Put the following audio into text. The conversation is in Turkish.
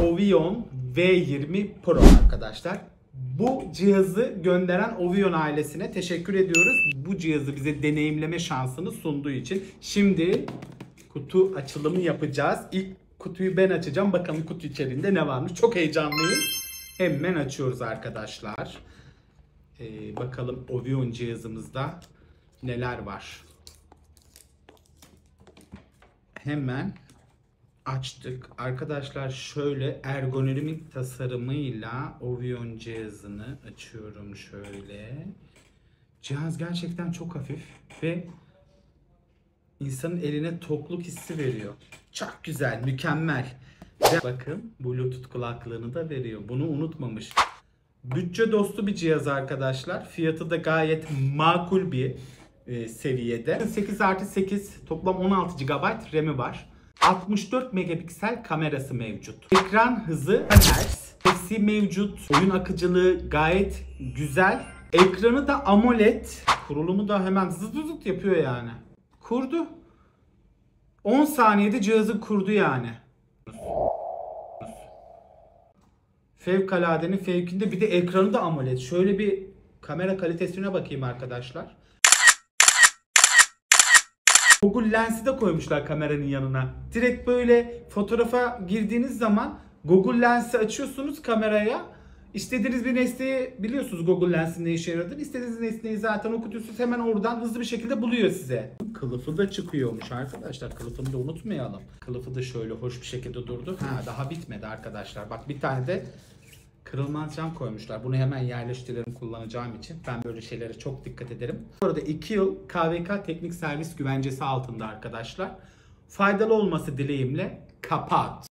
Ovion V20 Pro arkadaşlar. Bu cihazı gönderen Ovion ailesine teşekkür ediyoruz. Bu cihazı bize deneyimleme şansını sunduğu için. Şimdi kutu açılımı yapacağız. İlk kutuyu ben açacağım. Bakalım kutu içerisinde ne varmış. Çok heyecanlıyım. Hemen açıyoruz arkadaşlar. Bakalım Ovion cihazımızda neler var. Hemen açtık. Arkadaşlar şöyle ergonomik tasarımıyla Ovion cihazını açıyorum şöyle. Cihaz gerçekten çok hafif ve insanın eline tokluk hissi veriyor. Çok güzel, mükemmel. Ve bakın Bluetooth kulaklığını da veriyor. Bunu unutmamış. Bütçe dostu bir cihaz arkadaşlar. Fiyatı da gayet makul bir seviyede. 8+8 toplam 16 GB RAM'i var. 64 megapiksel kamerası mevcut. Ekran hızı Hz. Sesi mevcut. Oyun akıcılığı gayet güzel. Ekranı da AMOLED. Kurulumu da hemen zıt yapıyor yani. Kurdu. 10 saniyede cihazı kurdu yani. Fevkaladenin fevkinde, bir de ekranı da AMOLED. Şöyle bir kamera kalitesine bakayım arkadaşlar. Google Lens'i de koymuşlar kameranın yanına. Direkt böyle fotoğrafa girdiğiniz zaman Google Lens'i açıyorsunuz kameraya. İstediğiniz bir nesneyi, biliyorsunuz Google Lens'in ne işe yaradığını. İstediğiniz nesneyi zaten okutuyorsunuz, hemen oradan hızlı bir şekilde buluyor size. Kılıfı da çıkıyormuş arkadaşlar. Kılıfını da unutmayalım. Kılıfı da şöyle hoş bir şekilde durdu. Daha bitmedi arkadaşlar. Bak, bir tane de kırılmaz cam koymuşlar. Bunu hemen yerleştirelim kullanacağım için. Ben böyle şeylere çok dikkat ederim. Bu arada 2 yıl KVK teknik servis güvencesi altında arkadaşlar. Faydalı olması dileğimle kapat.